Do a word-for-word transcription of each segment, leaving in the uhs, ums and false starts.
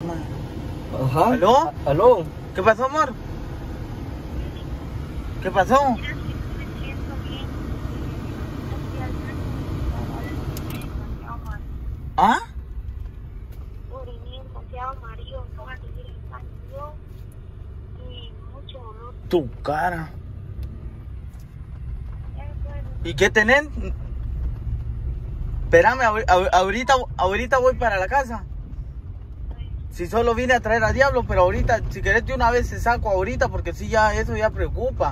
Ajá. ¿Aló? ¿Aló? ¿Qué pasó, amor? ¿Qué pasó? ¿Ah? Tu cara. ¿Y qué tenés? Espérame, ahorita, ahorita voy para la casa. Si solo vine a traer a Diablo, pero ahorita, si querés de una vez te saco ahorita, porque si ya eso ya preocupa.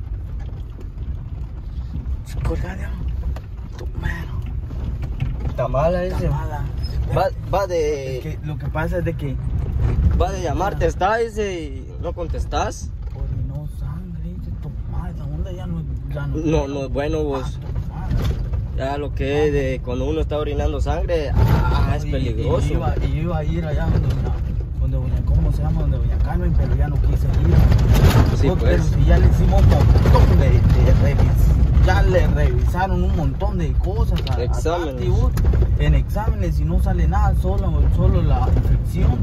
Colga, Diablo. Tu mano. Está mala ese. Está mala. Va, va de. Es que lo que pasa es de que Va de llamarte, está ese y no contestás. orinó sangre, dice tu madre, esa onda ya no, ya no. No, no es bueno vos. Ah, Ya lo que es de cuando uno está orinando sangre, ah, es y- peligroso. Y, iba, y iba a ir allá donde doña, donde doña, ¿cómo se llama? Donde doña Carmen, pero ya no quise ir. Sí, No, pues. Pero si ya le hicimos un montón de, de revis, ya le revisaron un montón de cosas. A, a Exámenes. Tati, vos, en exámenes y no sale nada, solo, solo la infección.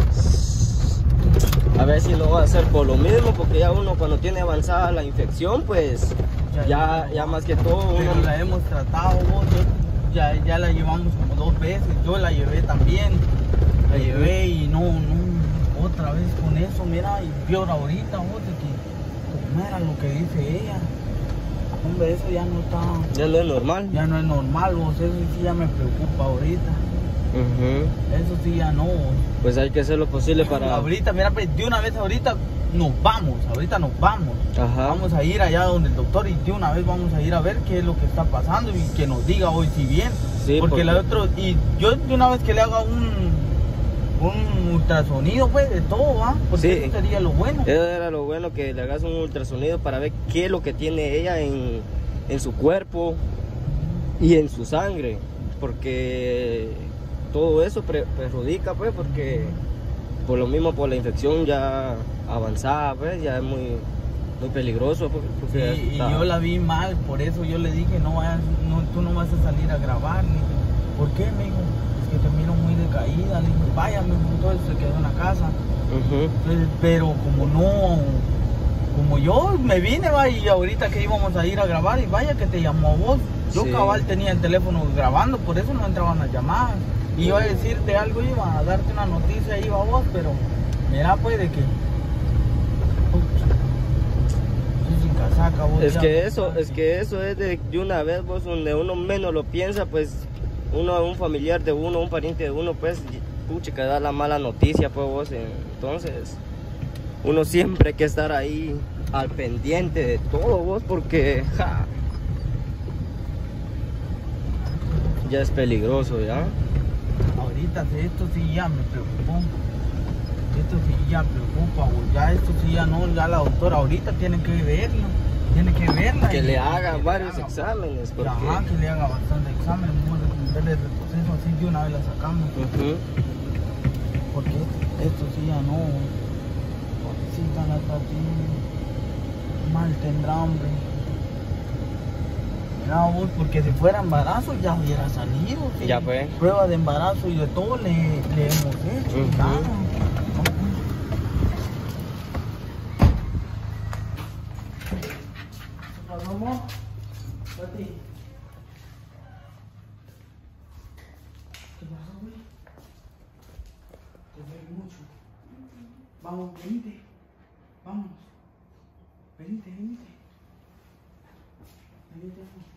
A ver si no va a ser por lo mismo, porque ya uno cuando tiene avanzada la infección, pues Ya, ya, ya más que todo Pero uno. la hemos tratado, vos, yo- ya, ya la llevamos como dos veces, yo la llevé también, la llevé y no, no, otra vez con eso, mira, y peor ahorita, vos, de que, pues, mira lo que dice ella, hombre, eso ya no está, Ya no es normal. ya no es normal, vos, eso sí ya me preocupa ahorita, Ujú. eso sí ya no, vos. Pues hay que hacer lo posible para. Ahorita, mira, pues, de una vez ahorita nos vamos, ahorita nos vamos. Ajá. Vamos a ir allá donde el doctor y de una vez vamos a ir a ver qué es lo que está pasando y que nos diga hoy si bien. Sí, porque, porque- la otro, y yo de una vez que le haga un, un ultrasonido, pues, de todo, ¿va? Porque Sí. eso sería lo bueno. Eso era lo bueno, que le hagas un ultrasonido para ver qué es lo que tiene ella en, en su cuerpo y en su sangre, porque todo eso pre- perjudica, pues, porque por lo mismo, por la infección ya avanzada, pues, ya es muy, muy peligroso, pues, porque Y, y está- yo la vi mal, por eso yo le dije, no vayas, no, tú no vas a salir a grabar. Le dije, ¿por qué? Me dijo, es que te miro muy decaída. Le dije, vaya, me dijo, entonces se quedó en la casa. Ujú. Entonces, pero como no, como yo me vine, va, y ahorita que íbamos a ir a grabar, y vaya que te llamó a vos. Yo Sí. cabal tenía el teléfono grabando, por eso no entraban las llamadas. Y iba a decirte algo, iba a darte una noticia, iba a vos, pero mira pues de que... Uy, sin casaca, vos Es ya- que eso, es que eso es de, de una vez, vos, donde uno menos lo piensa, pues uno, un familiar de uno, un pariente de uno, pues, pucha, que da la mala noticia, pues vos, entonces, uno siempre hay que estar ahí al pendiente de todo, vos, porque, ja, ya es peligroso, ya. Ahorita esto sí ya me preocupó. Esto sí ya preocupa, vos. Ya esto sí ya no, ya la doctora ahorita tiene que verlo. Tiene que verla. Que y- le haga que le varios haga- exámenes, porque, Ajá, que le haga bastante examen, vamos a darle el retroceso, así de una vez la sacamos. ujú, Porque esto sí ya no. Pobrecita la Tati. Mal tendrá, hombre. Mira vos, porque si fuera embarazo ya hubiera salido. ¿sí? Ya fue. Prueba de embarazo y de todo le, le hemos hecho. Ujú. Nada. ¿Qué pasó, amor? Tati. ¿Qué pasó, güey? Te duele mucho. Vamos, venite. Vamos. Venite, venite. Venite, amor.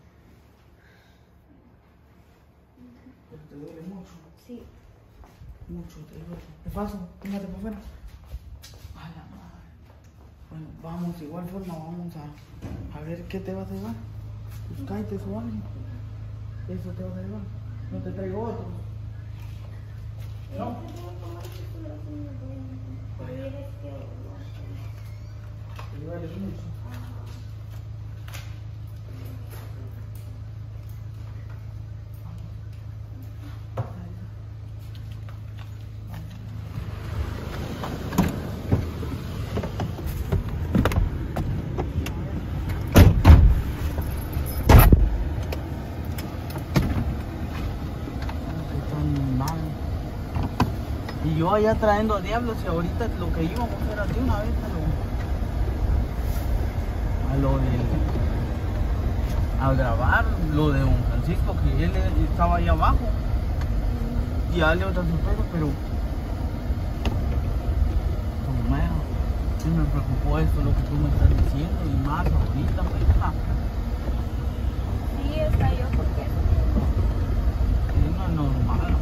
Pero te duele mucho. Sí. Mucho te duele. Te paso, fíjate por fuera. A la madre. Bueno, vamos, de igual forma, vamos a, a ver qué te vas a llevar. Pues cállate suave. Eso te vas a llevar. No te traigo otro. No. Te duele mucho. Y yo yo allá trayendo a diablos y ahorita lo que íbamos era de una vez a lo, a lo de, a grabar lo de don Francisco, que él estaba ahí abajo y darle otra sorpresa, pero Tomeo, sí me preocupó esto, lo que tú me estás diciendo y más ahorita, pues, ah. Sí, está yo porque No es normal.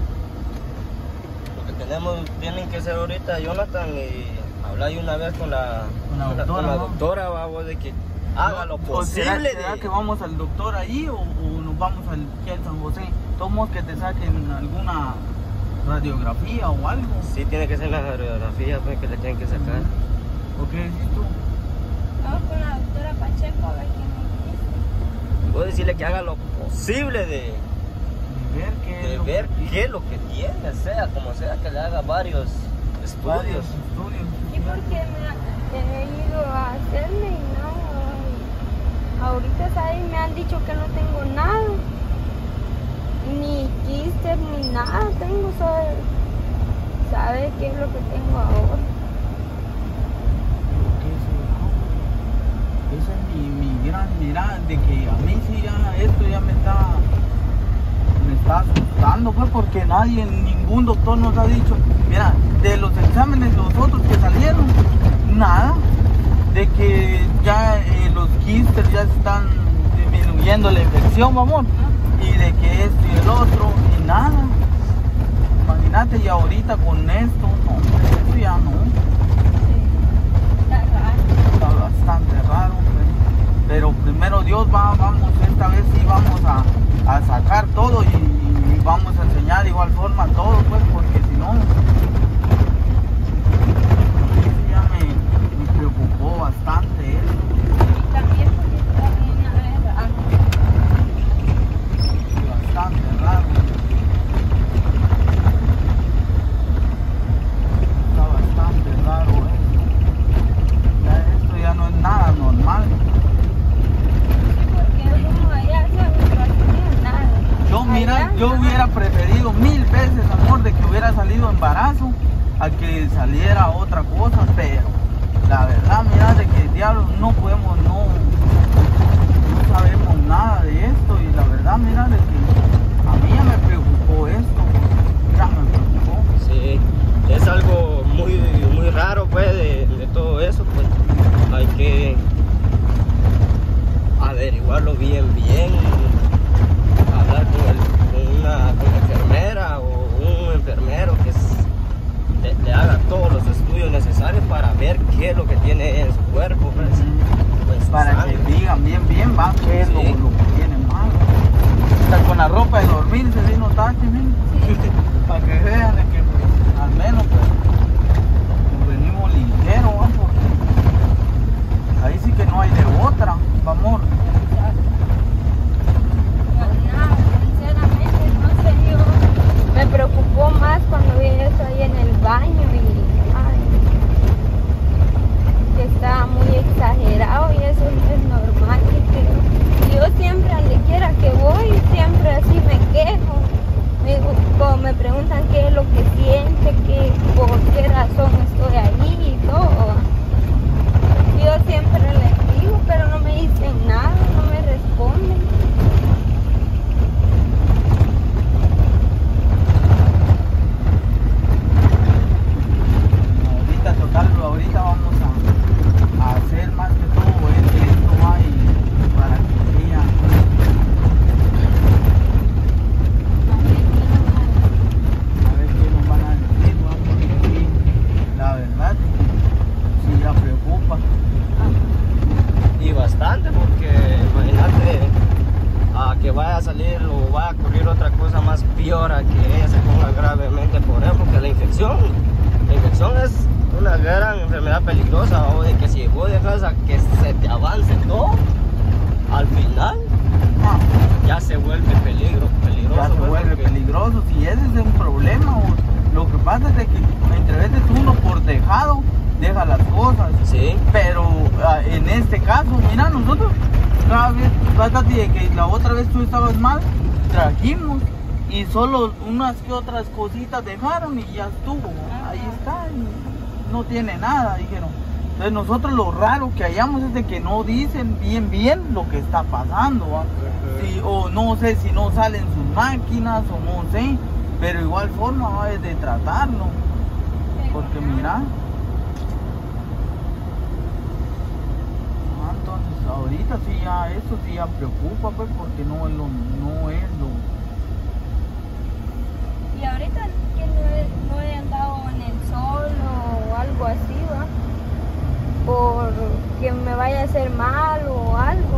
Lo que tenemos, tienen que ser ahorita, Jonathan, y hablar de una vez con la, Con la doctora, con la ¿no? doctora, vamos, de que haga lo ¿O posible. será, será de- que vamos al doctor ahí o, o nos vamos al aquí al San José? Tomos que te saquen alguna radiografía o algo. Sí, tiene que ser la radiografía, pues, que le tienen que sacar. ¿O qué decís tú? vamos con la doctora Pacheco a ver qué me dice. Puedo decirle que haga lo posible de, De ver qué de es lo ver que- qué es lo que tiene, sea como sea, que le haga varios varios estudios. estudios. Sí, porque me he ido a hacerme y no. y ahorita ahí me han dicho que no tengo nada. Ni quistes ni nada tengo, ¿sabes? ¿Sabes qué es lo que tengo ahora? ¿Qué será? Esa es mi, mi gran mirada de que a mí sí ya esto ya me está me está asustando, pues, porque nadie, ningún doctor nos ha dicho, mira, de los exámenes los otros que salieron, nada, de que ya eh, los quistes ya están disminuyendo la infección, vamos, y de que esto y el otro, y nada. Imagínate, y ahorita con esto, no, hombre, eso ya no. Está raro. Está bastante raro, pues. Pero primero Dios va, vamos, esta vez sí vamos a, a sacar todo y, y vamos a enseñar de igual forma todo, pues, porque si no, sí, ya me, me preocupó bastante eso. Y también porque está bien a ver, ah, Sí, bastante raro. Está bastante raro eso. Ya esto ya no es nada normal. sí, porque como allá no ha tenido nada. Yo, mira, Allá, yo nada. hubiera preferido mil veces, amor, de que hubiera salido embarazo a que saliera otra cosa, pero la verdad, mira, de que diablo no podemos, no, no sabemos nada de esto y la verdad, mira, de que a mí ya me preocupó esto, ya me preocupó. Sí, es algo muy, muy raro, pues, de, de todo eso, pues, hay que averiguarlo bien, bien, hablar con, el, con una con la enfermera o un enfermero que es- le, le haga todos los estudios necesarios para ver qué es lo que tiene en su cuerpo, pues, en su Para sangre. que digan bien, bien, va, qué es lo, Sí. lo que tiene mal. Hasta con la ropa de dormir se vino tache, mira. Para que vean de que pues, al menos pues, nos venimos ligeros, ¿va? Porque ahí sí que no hay de otra, va, amor. Nada, sinceramente, no sé, yo me preocupó más cuando vi eso ahí en el baño y ay, que estaba muy exagerado y eso no es normal, que creo. Yo siempre, a donde quiera que voy, siempre así me quejo. Me, como me preguntan qué es lo que siente, que, por qué razón estoy ahí y todo. Yo siempre les digo, pero no me dicen nada, no me responden. Ahorita total, ahorita vamos a, a hacer más que todo es que esto va y para que ella a ver qué nos van a decir, ¿va? Porque sí, la verdad sí ya preocupa. Y bastante, porque imagínate a que vaya a salir o vaya a ocurrir otra cosa más peor, a que ella se ponga gravemente por él, porque la infección, la infección es una gran enfermedad peligrosa, o de que si vos dejas a que se te avance todo, al final Ah, ya se vuelve peligro, peligroso. ya se pues, vuelve porque- peligroso, si ese es un problema, o lo que pasa es de que entre veces uno por dejado deja las cosas. Sí, Pero ah, en este caso, mira, nosotros cada vez, trata de que la otra vez tú estabas mal, trajimos y solo unas que otras cositas dejaron y ya estuvo. Ajá. Ahí está, y no tiene nada, dijeron. Entonces nosotros lo raro que hallamos es de que no dicen bien bien lo que está pasando, ¿va? Sí, o no sé si no salen sus máquinas o no sé, pero igual forma va de tratarlo, porque mira, ah, entonces ahorita sí ya eso sí ya preocupa, pues, porque no es lo, no es lo. Y ahorita que no he, no he andado en el sol o algo así, ¿va? Por que me vaya a hacer mal o algo.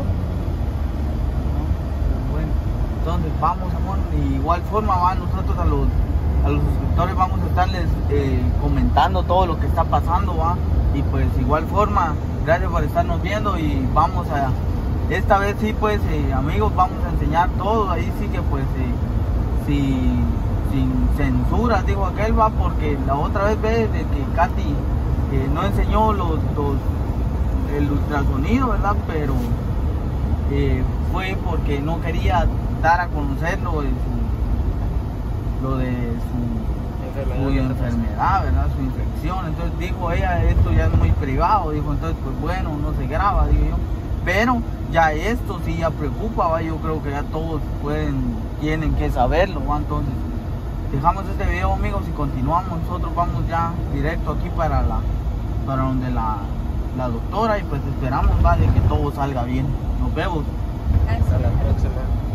Bueno, entonces vamos, amor, de igual forma va, nosotros a los a los suscriptores vamos a estarles eh, comentando todo lo que está pasando, va, y pues igual forma, gracias por estarnos viendo y vamos a, esta vez sí pues eh, amigos, vamos a enseñar todo, ahí sí que pues eh, si, sin censura, dijo aquel, va, porque la otra vez ve de que Katy eh, no enseñó los, los el ultrasonido, ¿verdad? Pero eh, fue porque no quería dar a conocer lo de su, lo de su Enfermedad, su enfermedad, ¿verdad? Su infección. Entonces dijo ella, esto ya es muy privado, dijo, entonces pues bueno, no se graba, digo yo. Pero ya esto sí ya preocupa, ¿va? Yo creo que ya todos pueden, tienen que saberlo, ¿va? Entonces dejamos este video, amigos, y continuamos. Nosotros vamos ya directo aquí para la para donde la, la doctora y pues esperamos, ¿va? De que todo salga bien. Nos vemos. Así. A la próxima.